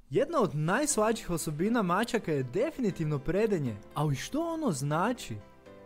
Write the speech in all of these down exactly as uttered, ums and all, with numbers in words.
Jedna od najslađih osobina mačaka je definitivno predenje, ali što ono znači?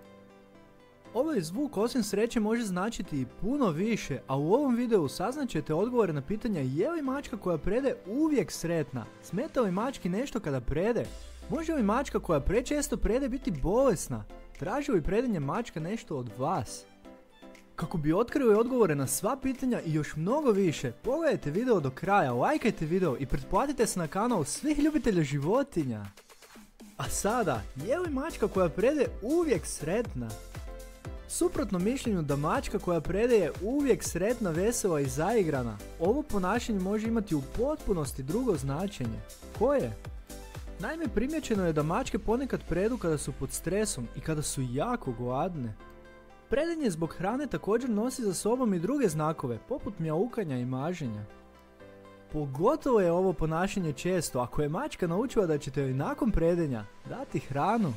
Ovaj zvuk osim sreće može značiti i puno više, a u ovom videu saznaćete odgovore na pitanja je li mačka koja prede uvijek sretna, smeta li mački nešto kada prede, može li mačka koja prečesto prede biti bolesna, traži li predenje mačka nešto od vas. Kako bi otkrili odgovore na sva pitanja i još mnogo više, pogledajte video do kraja, lajkajte video i pretplatite se na kanal svih ljubitelja životinja. A sada, je li mačka koja prede uvijek sretna? Suprotno mišljenju da mačka koja prede je uvijek sretna, vesela i zaigrana, ovo ponašanje može imati u potpunosti drugo značenje. Koje? Naime, primjećeno je da mačke ponekad predu kada su pod stresom i kada su jako gladne. Predenje zbog hrane također nosi za sobom i druge znakove, poput mjaukanja i maženja. Pogotovo je ovo ponašanje često ako je mačka naučila da ćete joj nakon predenja dati hranu.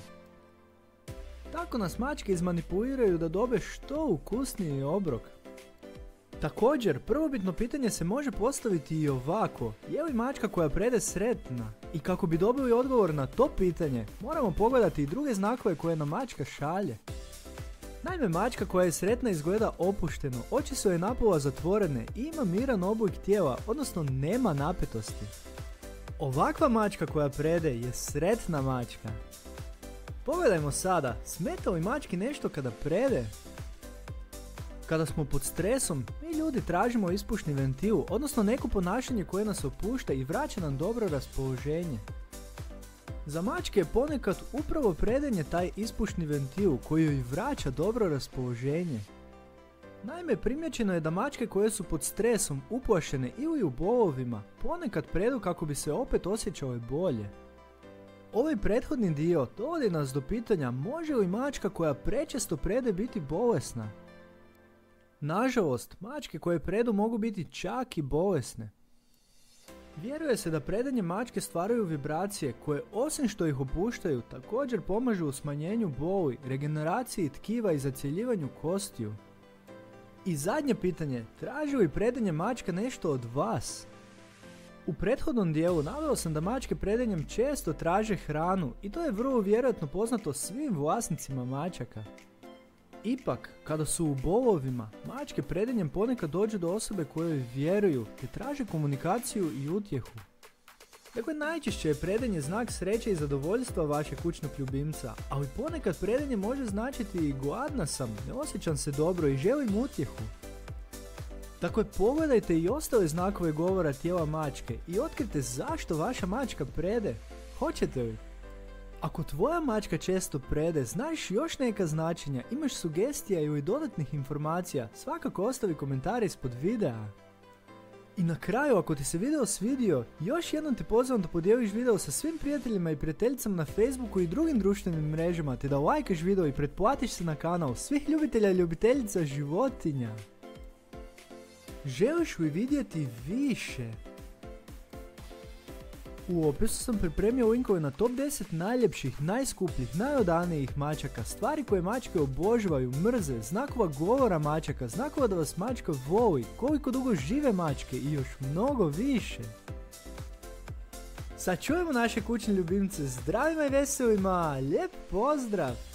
Tako nas mačke izmanipuliraju da dobe što ukusniji obrok. Također, prvobitno pitanje se može postaviti i ovako, je li mačka koja prede sretna? I kako bi dobili odgovor na to pitanje, moramo pogledati i druge znakove koje nam mačka šalje. Naime, mačka koja je sretna izgleda opušteno, oči su joj napola zatvorene i ima miran oblik tijela, odnosno nema napetosti. Ovakva mačka koja prede je sretna mačka. Pogledajmo sada, smeta li mački nešto kada prede? Kada smo pod stresom, mi ljudi tražimo ispušni ventil, odnosno neko ponašanje koje nas opušta i vraća nam dobro raspoloženje. Za mačke je ponekad upravo predenje taj ispušni ventil koji joj vraća dobro raspoloženje. Naime, primjećeno je da mačke koje su pod stresom, uplašene ili u bolovima, ponekad predu kako bi se opet osjećale bolje. Ovaj prethodni dio dovodi nas do pitanja može li mačka koja prečesto prede biti bolesna? Nažalost, mačke koje predu mogu biti čak i bolesne. Vjeruje se da predenje mačke stvaraju vibracije koje osim što ih opuštaju također pomažu u smanjenju boli, regeneraciji tkiva i zacjeljivanju kostiju. I zadnje pitanje, traži li predenje mačka nešto od vas? U prethodnom dijelu naveo sam da mačke predenjem često traže hranu i to je vrlo vjerojatno poznato svim vlasnicima mačaka. Ipak, kada su u bolovima, mačke predenjem ponekad dođu do osobe kojoj vjeruju te traže komunikaciju i utjehu. Dakle, najčešće je predenje znak sreće i zadovoljstva vašeg kućnog ljubimca, ali ponekad predenje može značiti i gladna sam, ne osjećam se dobro i želim utjehu. Dakle, pogledajte i ostale znakove govora tijela mačke i otkrite zašto vaša mačka prede. Hoćete li? Ako tvoja mačka često prede, znaš još neka značenja, imaš sugestija ili dodatnih informacija, svakako ostavi komentare ispod videa. I na kraju, ako ti se video svidio, još jednom te pozivam da podijeliš video sa svim prijateljima i prijateljicama na Facebooku i drugim društvenim mrežama, te da lajkaš video i pretplatiš se na kanal svih ljubitelja i ljubiteljica životinja. Želiš li vidjeti više? U opisu sam pripremio linkove na top deset najljepših, najskupljih, najodanijih mačaka, stvari koje mačke obožavaju, mrze, znakova govora mačaka, znakova da vas mačka voli, koliko dugo žive mačke i još mnogo više. Sad čujemo naše kućne ljubimce zdravima i veselima, lijep pozdrav!